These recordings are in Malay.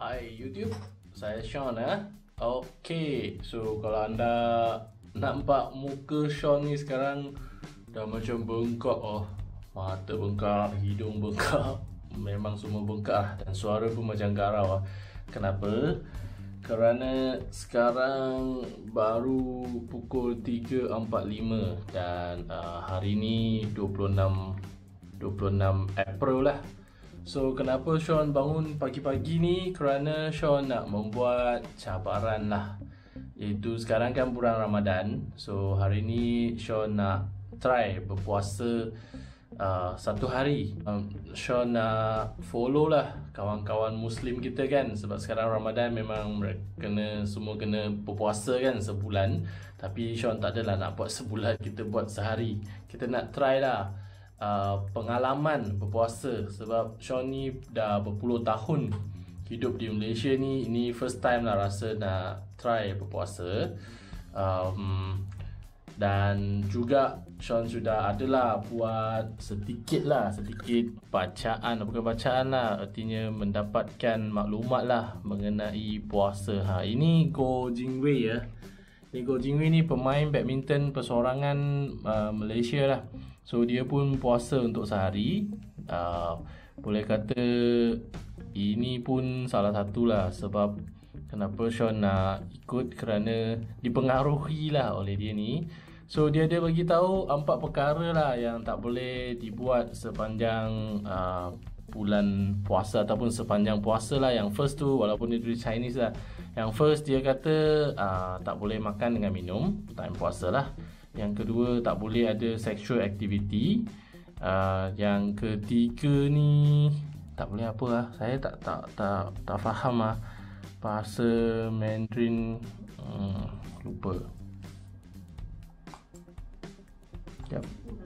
Hai YouTube, saya Sean Okey, so kalau anda nampak muka Sean ni sekarang dah macam bengkak mata bengkak, hidung bengkak, memang semua bengkak dan suara pun macam garau Kenapa? Kerana sekarang baru pukul 3.45 dan hari ni 26 April lah. So kenapa Sean bangun pagi-pagi ni? Kerana Sean nak membuat cabaran lah. Iaitu sekarang kan bulan Ramadan. So hari ni Sean nak try berpuasa satu hari. Sean nak follow lah kawan-kawan Muslim kita kan. Sebab sekarang Ramadan memang semua kena berpuasa kan sebulan. Tapi Sean tak adalah nak buat sebulan, kita buat sehari. Kita nak try lah pengalaman berpuasa. Sebab Sean ni dah berpuluh tahun hidup di Malaysia ni. Ini first time lah rasa nak try berpuasa. Dan juga Sean sudah adalah buat sedikit bacaan, bukan bacaan lah, artinya mendapatkan maklumat lah mengenai puasa. Ini Goh Jing Wei Ini Goh Jing Wei ni pemain badminton perseorangan Malaysia lah. So dia pun puasa untuk sehari. Boleh kata ini pun salah satu lah sebab kenapa Sean nak ikut, kerana dipengaruhi lah oleh dia ni. So dia ada bagi tahu 4 perkara lah yang tak boleh dibuat sepanjang bulan puasa ataupun sepanjang puasa lah. Yang first tu, walaupun dia tulis Chinese lah, yang first dia kata tak boleh makan dengan minum time puasa lah. Yang kedua, tak boleh ada sexual activity. Yang ketiga ni tak boleh apa lah, saya tak faham lah bahasa Mandarin, lupa. Yep.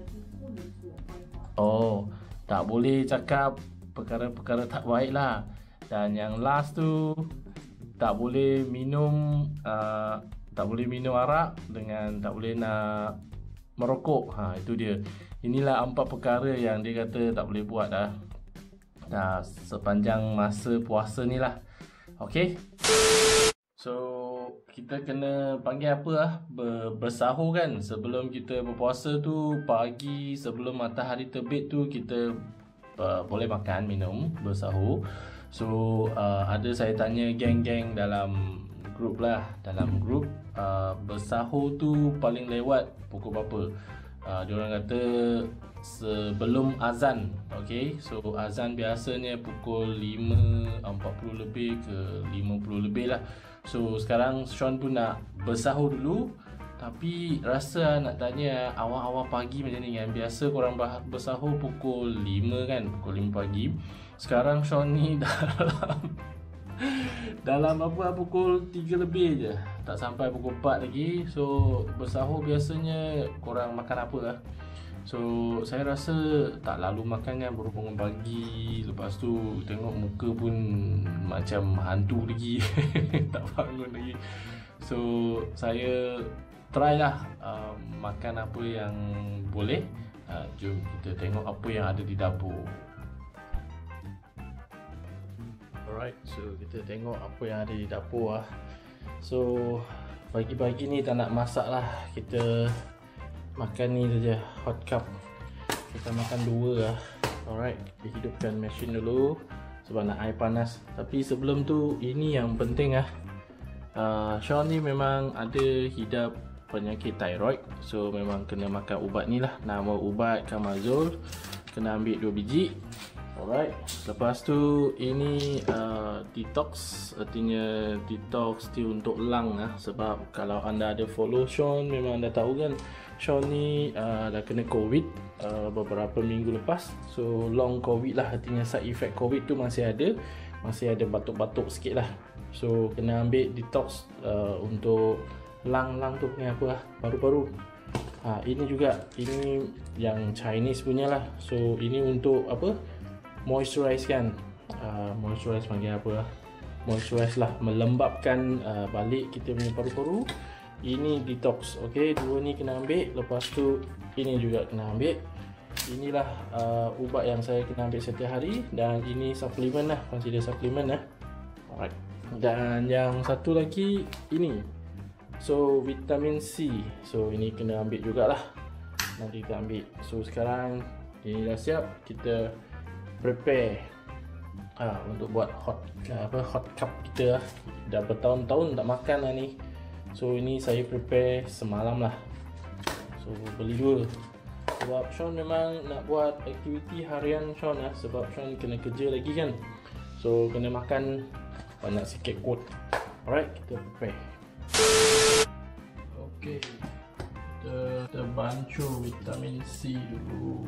Tak boleh cakap perkara-perkara tak baik lah. Dan yang last tu, tak boleh minum arak dengan tak boleh nak merokok. Itu dia. Inilah 4 perkara yang dia kata tak boleh buat sepanjang masa puasa ni lah. Okay. So kita kena panggil apa lah, bersahur kan. Sebelum kita berpuasa tu, pagi sebelum matahari terbit tu, kita boleh makan, minum, bersahur. So ada saya tanya geng-geng dalam grup lah. Dalam grup bersahur tu paling lewat pukul berapa? Diorang kata sebelum azan. Okay, so azan biasanya pukul 5.40 lebih ke 50 lebih lah. So sekarang Sean pun nak bersahur dulu. Tapi rasa nak tanya awal-awal pagi macam ni kan. Biasa korang bersahur pukul 5 kan, pukul 5 pagi. Sekarang Sean ni dalam pukul 3 lebih je, tak sampai pukul 4 lagi. So bersahur biasanya korang makan apa lah. So saya rasa tak lalu makan kan, baru bangun pagi. Lepas tu tengok muka pun macam hantu lagi tak bangun lagi. So saya try lah makan apa yang boleh. Jom kita tengok apa yang ada di dapur. Alright, so kita tengok apa yang ada di dapur lah. So pagi-pagi ni tak nak masak lah, kita makan ni saja, hot cup. Kita makan 2 lah. Alright, kita hidupkan mesin dulu sebab nak air panas. Tapi sebelum tu, ini yang penting lah. Sean ni memang ada hidap penyakit thyroid. So memang kena makan ubat ni lah. Nama ubat Camazole. Kena ambil 2 biji. Alright, lepas tu ini detox, artinya detox dia untuk lung lah. Sebab kalau anda ada follow Sean, memang anda tahu kan, Sean ni dah kena COVID beberapa minggu lepas. So long COVID lah, artinya side effect COVID tu masih ada batuk-batuk sikit lah. So kena ambil detox untuk lung tu punya apa lah, paru-paru. Ini juga, ini yang Chinese punya lah. So ini untuk apa, moisturize kan, moisturize panggil apa lah, moisturize lah, melembabkan balik kita punya paru-paru. Ini detox. Okay, 2 ni kena ambil. Lepas tu ini juga kena ambil. Inilah ubat yang saya kena ambil setiap hari. Dan ini suplemen lah, consider suplemen lah. Alright. Dan yang satu lagi ini. So vitamin C. So ini kena ambil jugalah. Nanti kita ambil. So sekarang ini dah siap. Kita prepare untuk buat hot cup kita. Dah bertahun-tahun tak makan lah ni. So ini saya prepare semalam lah. So beli dua. Sebab Sean memang nak buat aktiviti harian Sean lah. Sebab Sean kena kerja lagi kan. So kena makan banyak sikit kot. Alright, kita prepare. Okay, kita bancuh vitamin C dulu.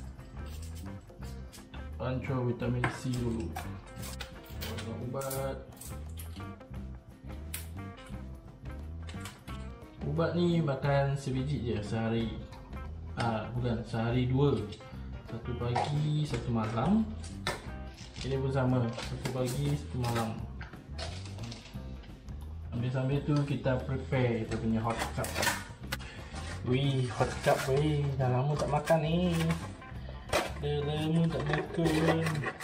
Bancuh vitamin C dulu. Ubat. Ubat ni makan sebiji je sehari. Bukan, sehari dua. Satu pagi, satu malam. Ini pun sama, satu pagi, satu malam. Sambil-sambil tu kita prepare kita punya hot cup. Wih, hot cup weh. Dah lama tak makan ni. Dah lama tak makan.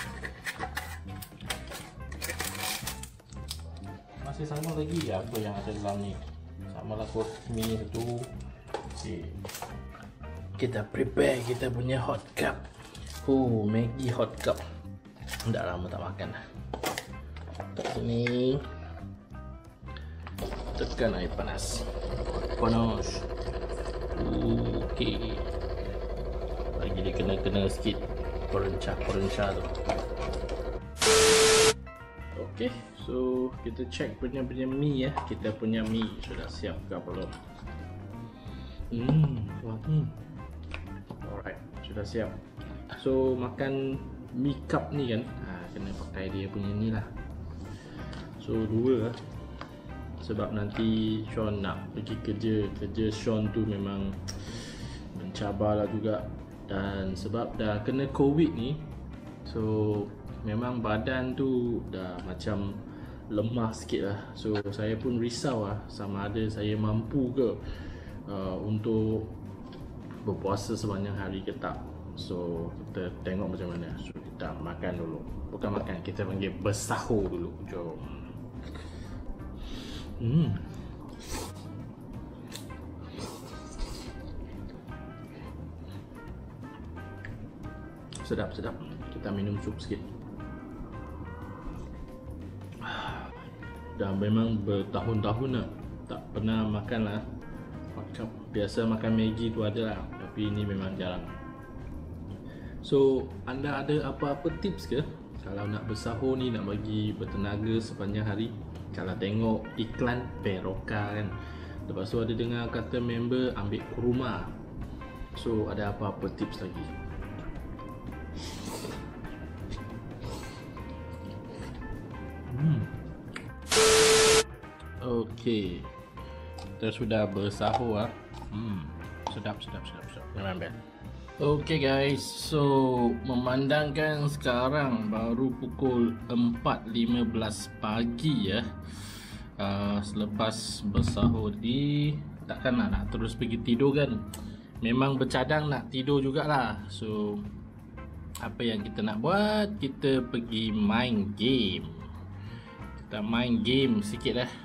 Masih sama lagi apa yang ada dalam ni. Sama lah kot mie tu. Okay. Kita prepare kita punya hot cup. Maggi hot cup. Dah lama tak makan dah. Kat sini. Tekan air panas. Panas. Okey. Lagi dia kena sikit perencah tu. Okey, so kita check punya mie ya. Kita punya mie sudah siap ke belum? Alright, sudah siap. So makan mie cup ni kan, kena pakai dia punya ni lah. So dua lah. Sebab nanti Sean nak pergi kerja Sean tu memang mencabar lah juga. Dan sebab dah kena COVID ni, so memang badan tu dah macam lemah sikit lah. So saya pun risau lah sama ada saya mampu ke untuk berpuasa sepanjang hari ke tak. So kita tengok macam mana. So kita makan dulu. Bukan makan, kita panggil bersahur dulu. Jom. Sedap. Kita minum sup sikit. Dah memang bertahun-tahun lah tak pernah makan lah hot cup. Biasa makan Maggi tu ada lah, tapi ini memang jarang. So anda ada apa-apa tips ke kalau nak bersahur ni, nak bagi bertenaga sepanjang hari? Kalau tengok iklan Peroka kan, lepas tu ada dengar kata member ambil kurma. So ada apa-apa tips lagi? Okey, kita sudah bersahur lah. Sedap. Memang best. Okey guys, so memandangkan sekarang baru pukul 4.15 pagi ya. Selepas bersahur ni, takkanlah nak terus pergi tidur kan. Memang bercadang nak tidur jugalah. So apa yang kita nak buat? Kita pergi main game. Kita main game sikit lah.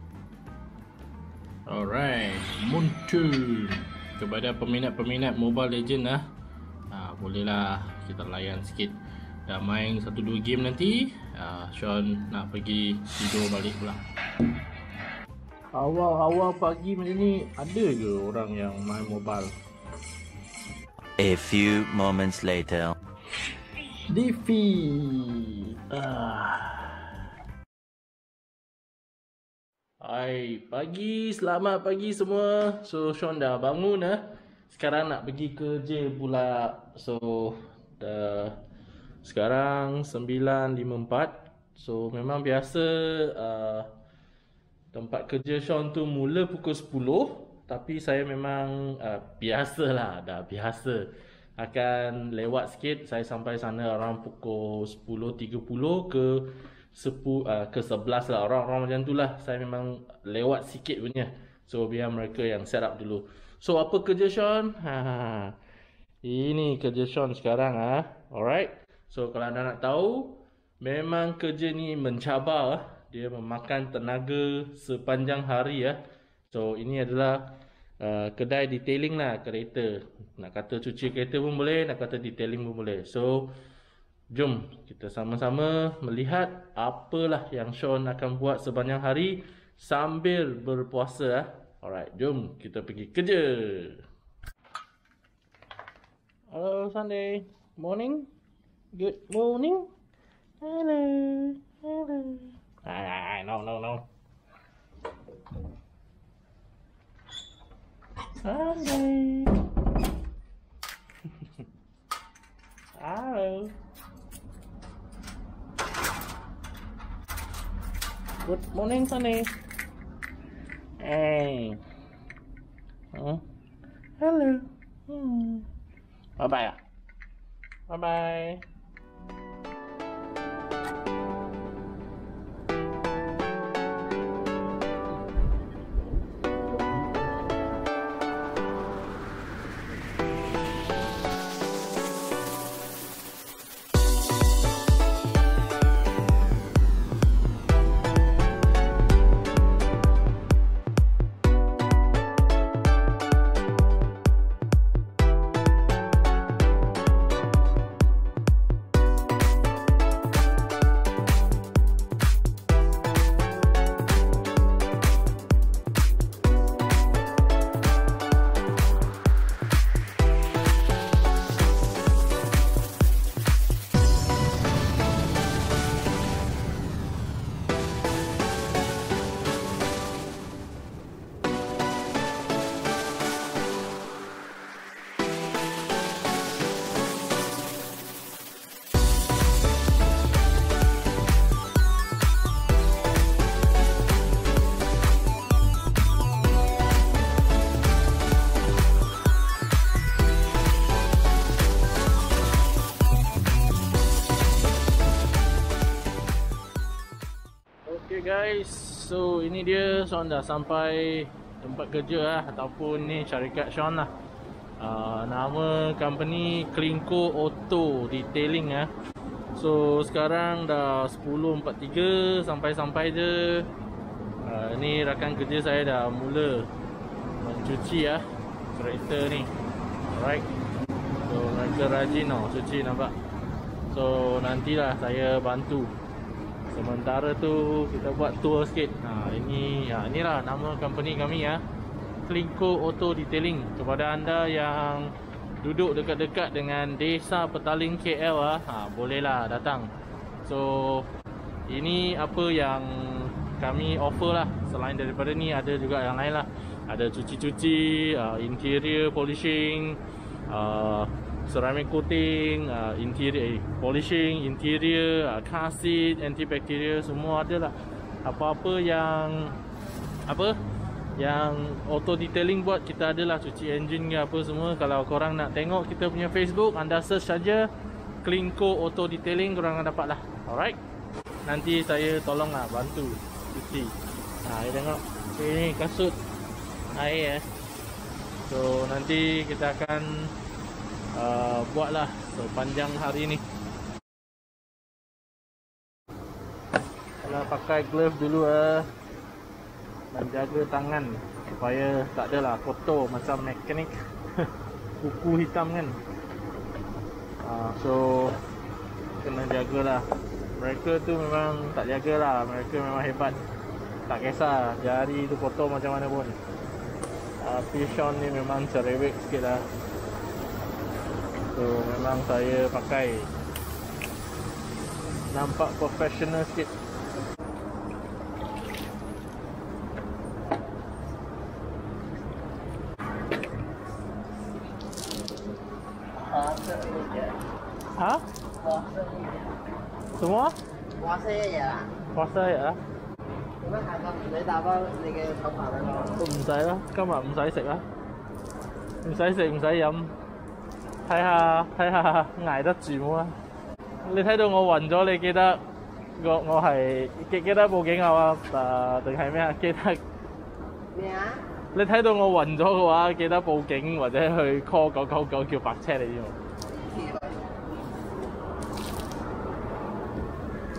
Alright, muncul kepada peminat-peminat Mobile Legend lah. Bolehlah kita layan sikit. Dah main 1-2 game nanti, Sean nak pergi tidur balik pula. Awal-awal pagi macam ni, ada ke orang yang main mobile? A few moments later. Defeat. Hai, selamat pagi semua. So Sean dah bangun lah. Sekarang nak pergi kerja pula. So dah sekarang 9.54. So memang biasa tempat kerja Sean tu mula pukul 10. Tapi saya memang biasalah, dah biasa. Akan lewat sikit. Saya sampai sana around pukul 10.30 ke 11 lah, orang-orang macam tu lah. Saya memang lewat sikit punya. So biar mereka yang set up dulu. So apa kerja Sean? Ini kerja Sean sekarang Alright. So kalau anda nak tahu, memang kerja ni mencabar. Dia memakan tenaga sepanjang hari ya. So ini adalah kedai detailing lah kereta. Nak kata cuci kereta pun boleh, nak kata detailing pun boleh. So jom kita sama-sama melihat apalah yang Sean akan buat sepanjang hari sambil berpuasa. Alright, jom kita pergi kerja. Hello Sunday, morning, good morning. Hello, hello. No. Sunday. Hello. Good morning, Sunny. Hey. Hello. Bye-bye. Bye-bye. Guys, so ini dia Sean dah sampai tempat kerja lah, ataupun ni syarikat Sean lah. Nama company Klinko Auto Detailing lah. So sekarang dah 10.43, sampai je. Ni rakan kerja saya dah mula mencuci lah kereta ni. Alright, so mereka rajin tau cuci, nampak. So nantilah saya bantu. Sementara tu kita buat tour sikit. Inilah nama company kami ya. Klinko Auto Detailing. Kepada anda yang duduk dekat-dekat dengan Desa Petaling KL bolehlah datang. So ini apa yang kami offer lah. Selain daripada ni ada juga yang lain lah. Ada cuci-cuci, interior polishing, ceramic coating, interior polishing, interior, car seat, antibacterial, semua ada lah. Apa-apa yang auto detailing buat, kita adalah. Cuci engine ke apa semua. Kalau korang nak tengok kita punya Facebook, anda search saja Klinko Auto Detailing, korang dapat lah. Alright, nanti saya tolong lah bantu cuci. Ini tengok, ini kasut air So nanti kita akan buatlah sepanjang hari ni. Kalau pakai glove dulu dan jaga tangan supaya tak adalah kotor macam mekanik kuku hitam kan. So kena jagalah. Mereka tu memang tak jagalah, mereka memang hebat. Tak kisah jari tu kotor macam mana pun. Tapi Sean ni memang cerewet sikit lah. So memang saya pakai, nampak profesional sikit. Ha? Semua? Puasa ya. Puasa ya? Để tao có đi cái không vào đây không? 唔使啦，今日唔使食啦，唔使食唔使飲，睇下捱得住冇啊！你睇到我暈咗，你記得我係記得報警啊？定係咩啊？記得咩啊？ 你睇到我暈咗嘅話，記得報警或者去 call 999叫白車你知冇？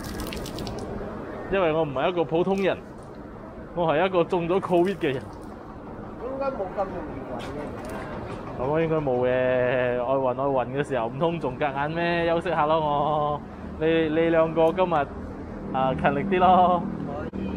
因為我唔係一個普通人，我係一個中咗 Covid 嘅人。 應該冇咁容易揾嘅。 咁應該冇嘅，愛運嘅時候唔通仲夾硬咩？休息下咯我。你兩個今日勤力啲咯。 可以。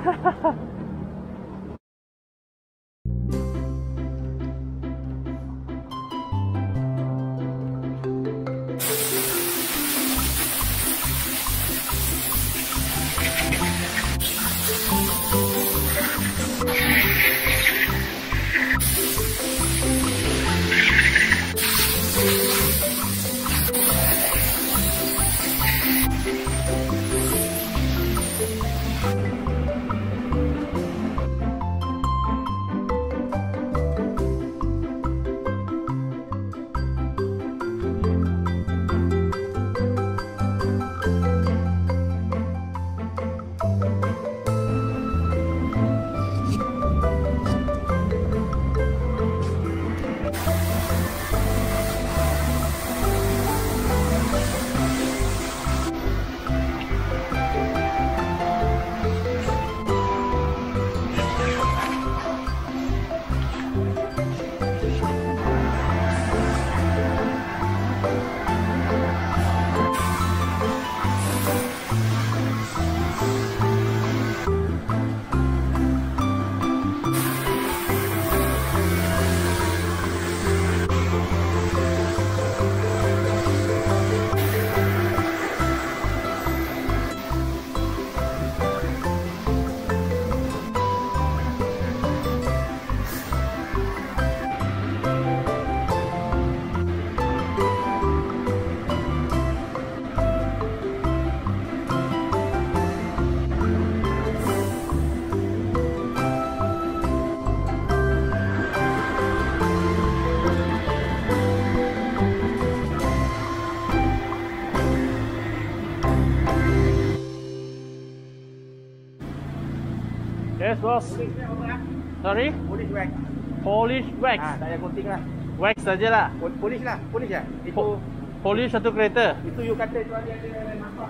Yes, boss. Sorry? Polish wax. Polish wax. Tak payah coating lah. Wax sajalah. Polish lah, polish ya. Itu Polish satu kereta. you kata tu ada nampak.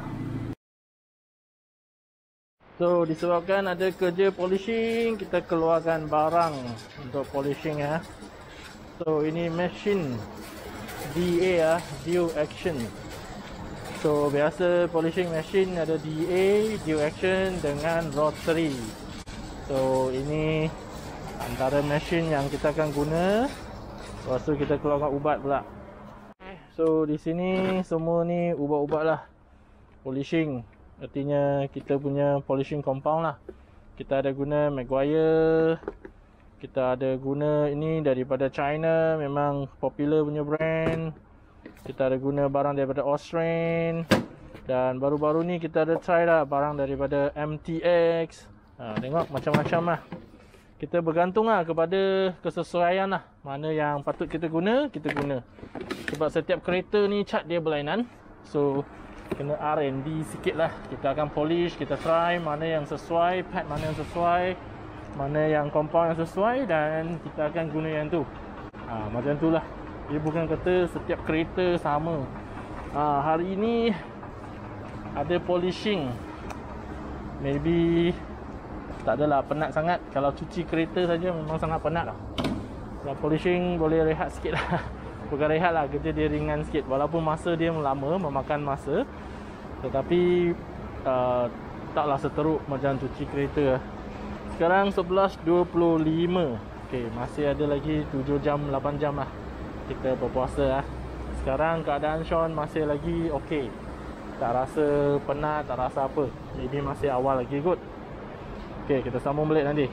So disebabkan ada kerja polishing, kita keluarkan barang untuk polishing ya. So ini mesin DA ya, Due Action. So biasa polishing mesin ada DA, Due Action dengan rotary. So ini antara mesin yang kita akan guna. Lepas tu kita keluarkan ubat pula. So di sini semua ni ubat-ubat lah polishing. Artinya kita punya polishing compound lah. Kita ada guna Maguire. Kita ada guna ini daripada China, memang popular punya brand. Kita ada guna barang daripada Australian. Dan baru-baru ni kita ada try lah barang daripada MTX. Tengok macam-macam lah. Kita bergantung lah kepada kesesuaian lah. Mana yang patut kita guna, kita guna. Sebab setiap kereta ni cat dia berlainan. So kena R&D sikit lah. Kita akan polish, kita try mana yang sesuai, pad mana yang sesuai, mana yang compound yang sesuai, dan kita akan guna yang tu. Macam tu lah. Dia bukan kata setiap kereta sama. Hari ini ada polishing. Maybe tak adalah penat sangat. Kalau cuci kereta saja memang sangat penat lah. Kalau polishing boleh rehat sikit lah. Bukan rehat lah, kerja dia ringan sikit. Walaupun masa dia lama, memakan masa, tetapi taklah seteruk macam cuci kereta. Sekarang 11.25. Okay, masih ada lagi 7 jam, 8 jam lah kita berpuasa lah. Sekarang keadaan Sean masih lagi okay. Tak rasa penat, tak rasa apa. Ini masih awal lagi kot. Okay, kita sambung balik nanti.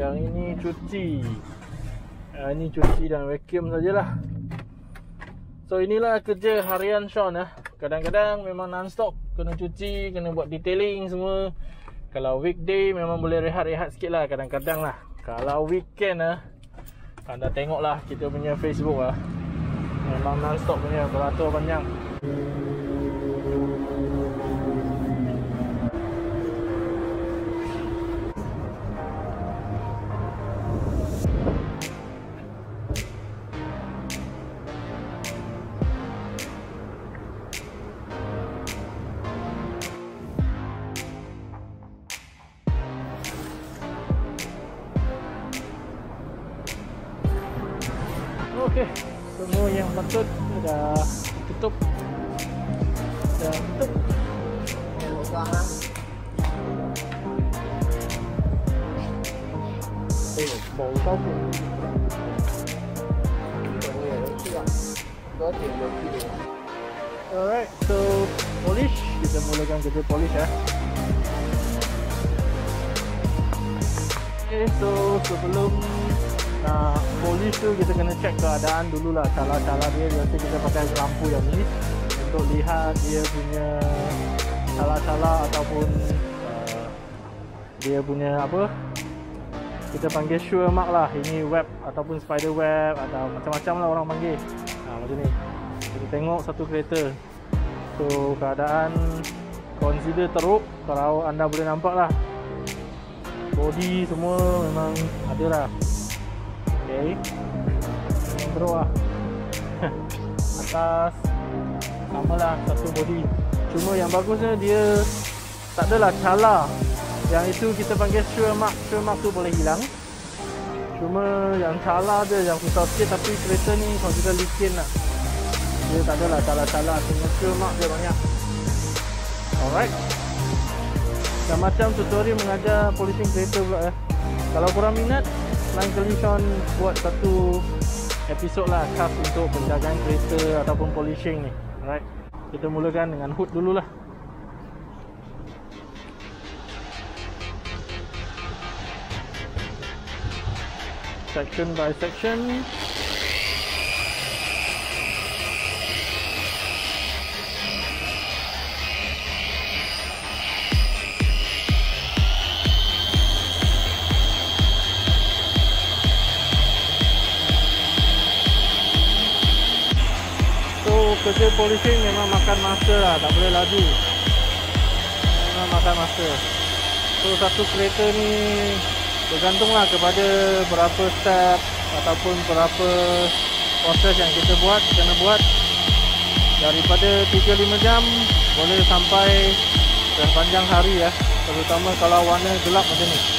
Yang ini cuci. Ini cuci dan vacuum sajalah. So inilah kerja harian Sean ya. Kadang-kadang memang non-stop, kena cuci, kena buat detailing semua. Kalau weekday memang boleh rehat-rehat sikit lah kadang-kadang lah. Kalau weekend lah, anda tengok lah kita punya Facebook lah, memang non-stop punya, beratur panjang. Okey, semua yang patut dah tutup. Dah tutup. Bukan lah. Bau kau pun. Alright, so polish. Kita mulakan kerja polish ya. Okay, so sebelum nak polish tu kita kena check keadaan dululah. Cala-cala dia biasa kita pakai lampu yang ni untuk lihat dia punya cala-cala ataupun dia punya apa, kita panggil sure mark lah. Ini web ataupun spider web atau macam-macam lah orang panggil. Macam ni kita tengok satu kereta. So keadaan consider teruk. Kalau anda boleh nampak lah, body semua memang ada lah. Okay, teruk lah. Atas sama lah satu body. Cuma yang bagusnya dia tak adalah cala. Yang itu kita panggil sure mark. Sure mark tu boleh hilang. Cuma yang cala dia yang susah sikit. Tapi kereta ni kalau kita licin lah, dia tak adalah cala-cala. Cuma sure mark dia banyak. Alright, dan macam tutorial mengajar polishing kereta pula ya. Kalau korang minat, lain kali Sean buat satu episod lah khas untuk penjagaan kereta ataupun polishing ni. Alright, kita mulakan dengan hood dululah. Section by section. Kerja polishing memang makan masa lah, tak boleh laju. Memang makan masa. So satu kereta ni bergantung lah kepada berapa step ataupun berapa proses yang kita buat, kena buat. Daripada 3-5 jam boleh sampai sepanjang hari ya. Terutama kalau warna gelap macam ni.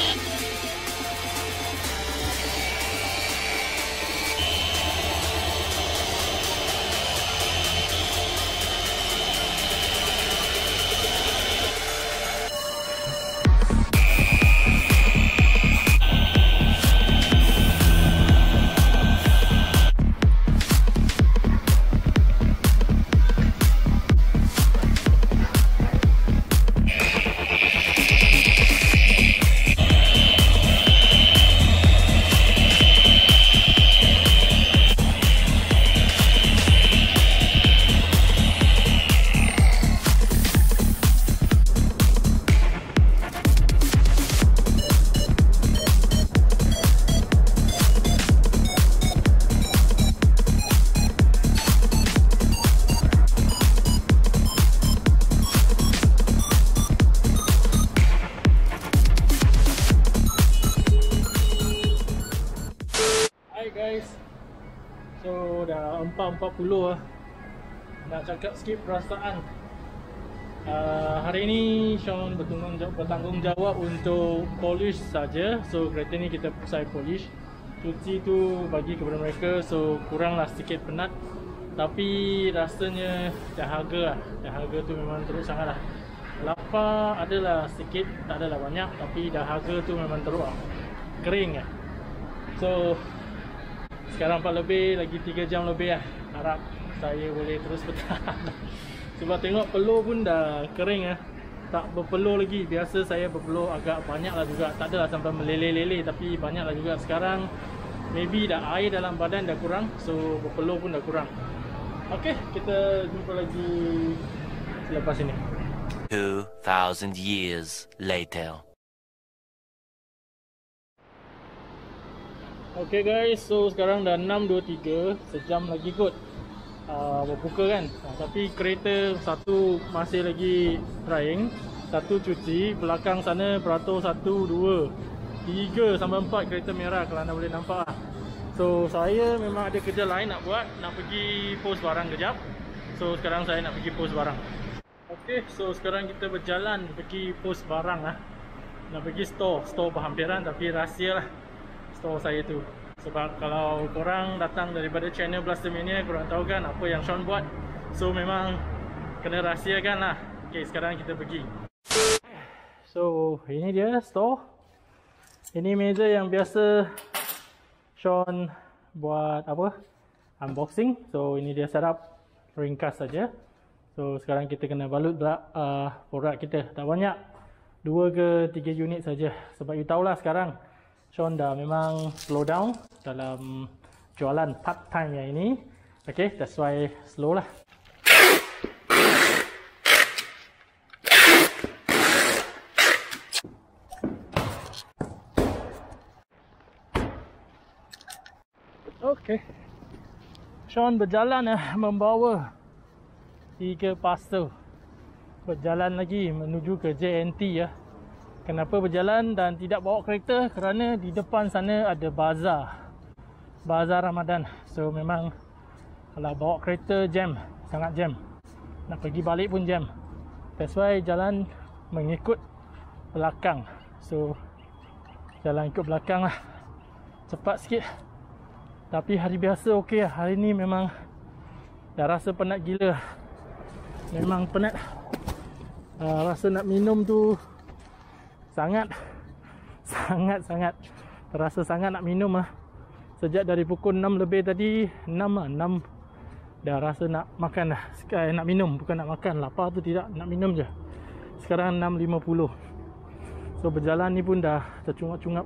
Guys, so dah 4.40 lah. Nak cakap sikit perasaan. Hari ni Sean bertanggungjawab untuk polish saja. So kereta ni kita saya polish. Cuci tu bagi kepada mereka. So kuranglah sedikit penat. Tapi rasanya dahaga lah. Dahaga tu memang teruk sangat lah. Lapar adalah sedikit, tak adalah banyak. Tapi dahaga tu memang teruk lah. Kering lah. So sekarang 4 lebih, lagi 3 jam lebih lah. Harap saya boleh terus bertahan. Sebab tengok peluh pun dah kering lah. tak berpeluh lagi. Biasa saya berpeluh agak banyak lah juga, tak adalah sampai meleleh-leleh, tapi banyak lah juga. Sekarang maybe dah air dalam badan dah kurang, so berpeluh pun dah kurang. Ok, kita jumpa lagi selepas ini. 2,000 years later. Ok guys, so sekarang dah 6.23, sejam lagi kot berbuka kan. Tapi kereta satu masih lagi drying, satu cuci, belakang sana beratur 1, 2, 3 sampai 4 kereta merah kalau anda boleh nampak lah. So saya memang ada kerja lain nak buat, nak pergi post barang kejap. So sekarang saya nak pergi post barang. Ok, so sekarang kita berjalan pergi post barang lah. Nak pergi store berhampiran tapi rahsia lah store saya tu. Sebab kalau korang datang daripada channel Blastamania, korang tahu kan apa yang Sean buat. So memang kena rahsiakan lah. Ok, sekarang kita pergi. So ini dia store. Ini meja yang biasa Sean buat apa, unboxing. So ini dia setup ringkas saja. So sekarang kita kena balut produk kita. Tak banyak, 2 ke 3 unit saja. Sebab you tahulah sekarang Sean dah memang slow down dalam jualan part time yang ini. Okay, that's why slow lah. Okay, Sean berjalan membawa 3 parcel. Berjalan lagi menuju ke JNT ya. Kenapa berjalan dan tidak bawa kereta? Kerana di depan sana ada bazar Ramadan. So memang kalau bawa kereta jam, sangat jam. Nak pergi balik pun jam. That's why jalan mengikut belakang. So jalan ikut belakang lah, cepat sikit. Tapi hari biasa okey lah. Hari ni memang dah rasa penat gila. Memang penat. Rasa nak minum tu sangat terasa sangat nak minum lah. Sejak dari pukul 6 lebih tadi, 6 dah rasa nak makan dah. Nak minum, bukan nak makan. Lapar tu tidak, nak minum je. Sekarang 6.50. So berjalan ni pun dah tercungap-cungap.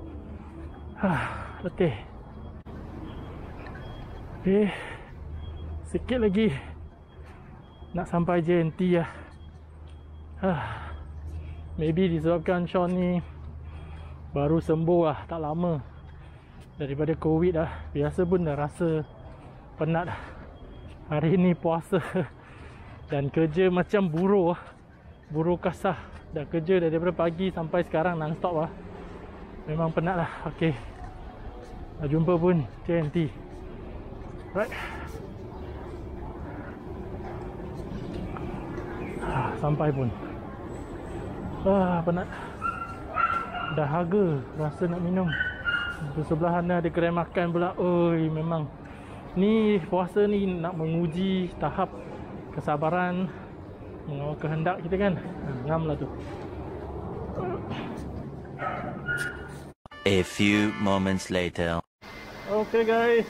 Letih. Okay, sikit lagi nak sampai JNT lah. Maybe disebabkan Sean ni baru sembuh lah, tak lama daripada COVID lah. Biasa pun dah rasa penat lah. Hari ni puasa dan kerja macam buruh kasar. Dah kerja daripada pagi sampai sekarang non-stop lah. Memang penat lah. Okay, dah jumpa pun JNT. Right, sampai pun. Penat. Dahaga, rasa nak minum. Di sebelah sana ada kedai makan pula. Oi, memang ni puasa ni nak menguji tahap kesabaran, mengawal kehendak kita kan. Ngam lah tu. A few moments later. Okay guys,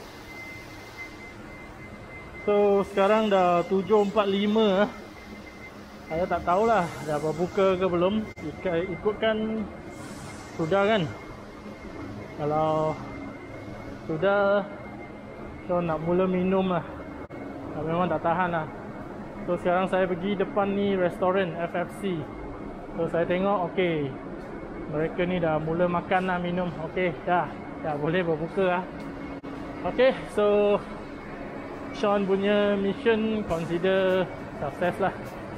so sekarang dah 7.45 lah. Saya tak tahulah dah berbuka ke belum. Ikutkan sudah kan. Kalau sudah, so nak mula minum lah. Memang tak tahan lah. So sekarang saya pergi depan ni restoran FFC. So saya tengok, okay, mereka ni dah mula makan lah, minum. Okay, dah boleh berbuka lah. Okay, so Sean punya mission consider success lah.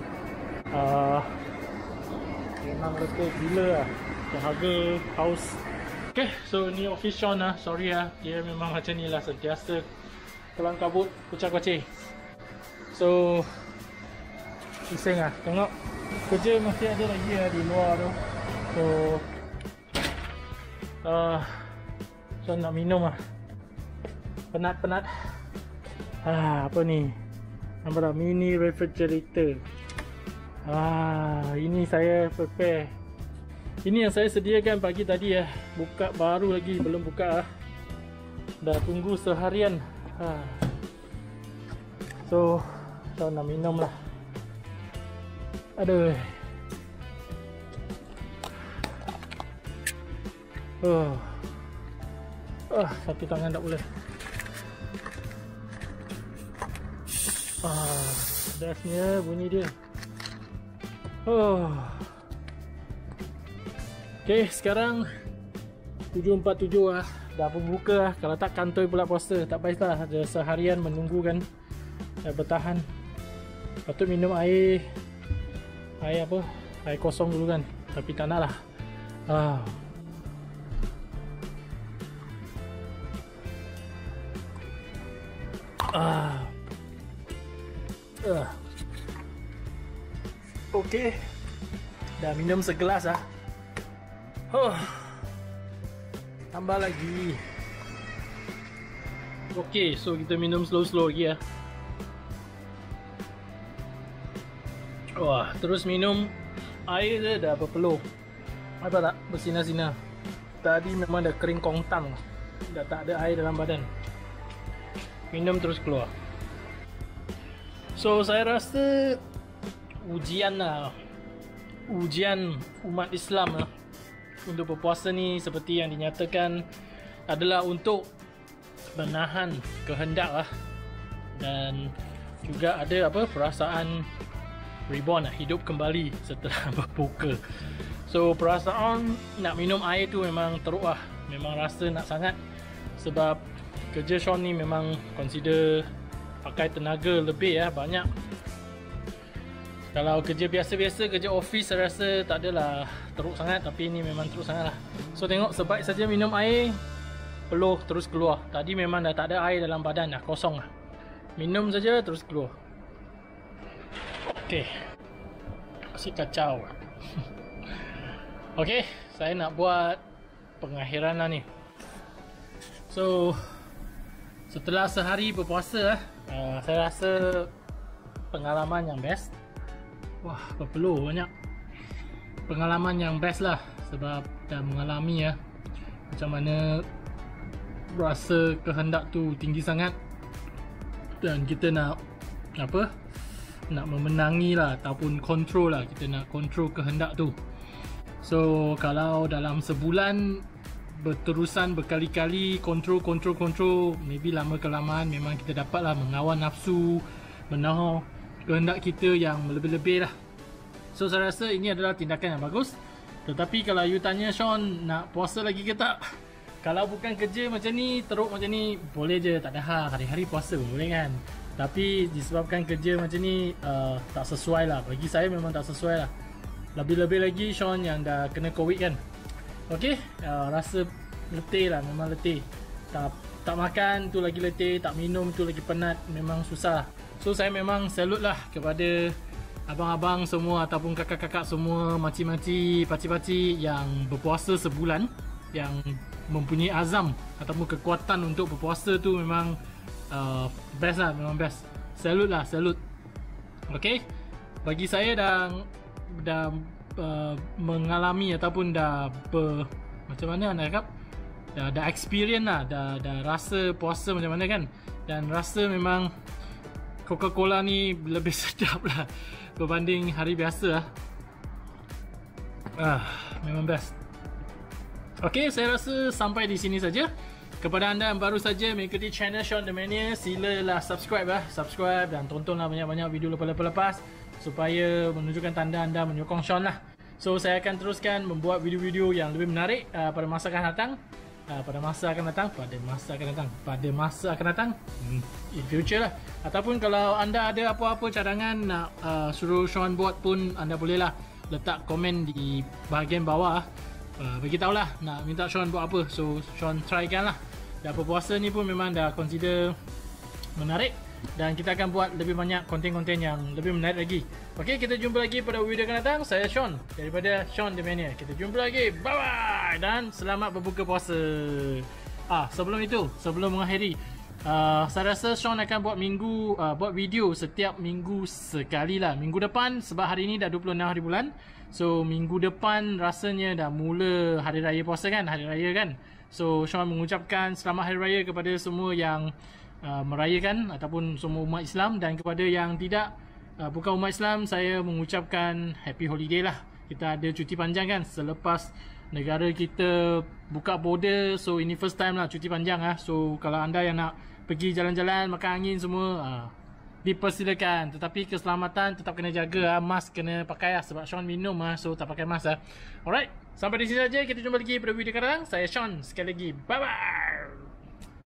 Memang betul gila lah dahaga haus. Okay, so ni office Sean lah. Sorry lah, dia memang macam ni lah, sentiasa kelang kabut, kucak-kucing. So pusing lah, tengok kerja masih ada lagi lah di luar tu. So Sean nak minum lah. Penat. Apa ni? Nampak tak? Mini refrigerator. Ini saya prepare. Ini yang saya sediakan pagi tadi ya. Buka baru lagi, belum buka lah. Dah tunggu seharian. So nak minum lah. Aduh, Satu tangan tak boleh. Bestnya bunyi dia. Okay, sekarang 7.47 lah. Dah berbuka lah. Kalau tak kantoi pula puasa. Tak baiklah, ada seharian menunggu kan. Dah bertahan. Patut minum air apa? Air kosong dulu kan. Tapi tak nak lah. Okay, dah minum segelas lah. Tambah lagi. Okay, so kita minum slow-slow lagi lah. Terus minum air dia dah berpeluh. Apa tak? Bersinar-sinar. Tadi memang dah kering kongtang. Dah tak ada air dalam badan. Minum terus keluar. So saya rasa ujian lah. Ujian umat Islam lah untuk berpuasa ni seperti yang dinyatakan adalah untuk menahan kehendak lah. Dan juga ada apa, perasaan reborn lah, hidup kembali setelah berbuka. So perasaan nak minum air tu memang teruk lah. Memang rasa nak sangat. Sebab kerja Sean ni memang consider pakai tenaga lebih ya, banyak. Kalau kerja biasa-biasa, kerja office saya rasa tak adalah teruk sangat. Tapi ni memang teruk sangat lah. So tengok, sebaik saja minum air, peluh terus keluar. Tadi memang dah tak ada air dalam badan, dah kosong lah. Minum saja terus keluar. Okay, masih kacau. Okay, saya nak buat pengakhiran lah ni. So setelah sehari berpuasa, saya rasa pengalaman yang best. Wah, berpeluh banyak. Pengalaman yang best lah. Sebab dah mengalami ya, macam mana rasa kehendak tu tinggi sangat. Dan kita nak apa, nak memenangi lah, ataupun control lah. Kita nak control kehendak tu. So kalau dalam sebulan berterusan berkali-kali control, maybe lama kelamaan memang kita dapatlah mengawal nafsu, menahan kehendak kita yang lebih-lebih lah. So saya rasa ini adalah tindakan yang bagus. Tetapi kalau you tanya Sean nak puasa lagi ke tak, kalau bukan kerja macam ni, teruk macam ni, boleh je, tak ada hal, hari-hari puasa boleh kan. Tapi disebabkan kerja macam ni, tak sesuai lah. Bagi saya memang tak sesuai lah. Lebih-lebih lagi Sean yang dah kena COVID kan. Okay, rasa letih lah, memang letih. Tak makan tu lagi letih, tak minum tu lagi penat, memang susah. So saya memang salute lah kepada abang-abang semua ataupun kakak-kakak semua, makcik-makcik, pakcik-pakcik yang berpuasa sebulan, yang mempunyai azam ataupun kekuatan untuk berpuasa tu memang best lah, memang best. Salute lah, salute. Okay, bagi saya dah mengalami ataupun dah macam mana nak cakap, dah experience lah, dah rasa puasa macam mana kan. Dan rasa memang Coca-Cola ni lebih sedap lah berbanding hari biasa lah. Memang best. Okay, saya rasa sampai di sini saja. Kepada anda yang baru saja mengikuti channel Sean The Mania, silalah subscribe lah. Subscribe dan tontonlah banyak-banyak video lepas-lepas supaya menunjukkan tanda anda menyokong Sean lah. So saya akan teruskan membuat video-video yang lebih menarik pada masa akan datang. Pada masa akan datang in future lah. Ataupun kalau anda ada apa-apa cadangan nak suruh Sean buat pun, anda bolehlah letak komen di bahagian bawah. Bagi tahulah nak minta Sean buat apa. So Sean trykan lah. Dah berpuasa ni pun memang dah consider menarik, dan kita akan buat lebih banyak konten-konten yang lebih menarik lagi. Okay, kita jumpa lagi pada video akan datang. Saya Sean daripada Sean The Mania. Kita jumpa lagi. Bye bye dan selamat berbuka puasa. Sebelum itu, sebelum mengakhiri, saya rasa Sean akan buat video setiap minggu sekali lah. Minggu depan, sebab hari ni dah 26 hari bulan, so minggu depan rasanya dah mula hari raya puasa kan, hari raya kan. So Sean mengucapkan selamat hari raya kepada semua yang merayakan ataupun semua umat Islam, dan kepada yang tidak bukan umat Islam, saya mengucapkan happy holiday lah. Kita ada cuti panjang kan selepas negara kita buka border. So ini first time lah cuti panjang ah. So kalau anda yang nak pergi jalan-jalan, makan angin semua, dipersilakan. Tetapi keselamatan tetap kena jaga, mask kena pakai lah. Sebab Sean minum so tak pakai mask. Alright, sampai di sini saja. Kita jumpa lagi pada video sekarang. Saya Sean, sekali lagi bye bye.